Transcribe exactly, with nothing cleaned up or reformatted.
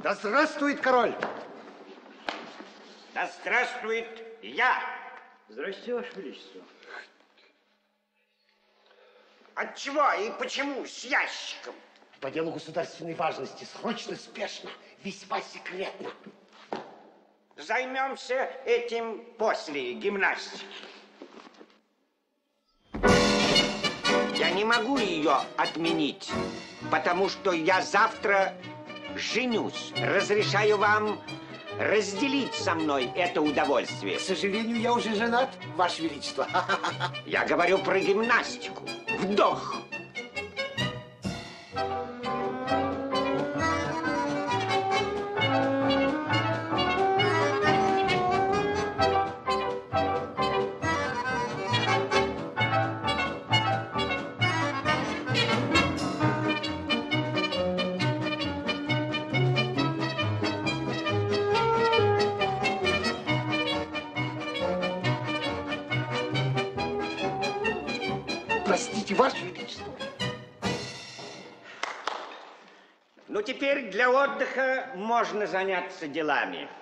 Да здравствует король! Да здравствует я! Здрасте, Ваше Величество. Отчего и почему с ящиком? По делу государственной важности. Срочно, спешно, весьма секретно. Займемся этим после гимнастики. Я не могу ее отменить, потому что я завтра женюсь. Разрешаю вам разделить со мной это удовольствие. К сожалению, я уже женат, Ваше Величество. Я говорю про гимнастику. Вдох. Простите, Ваше Величество. Ну, теперь для отдыха можно заняться делами.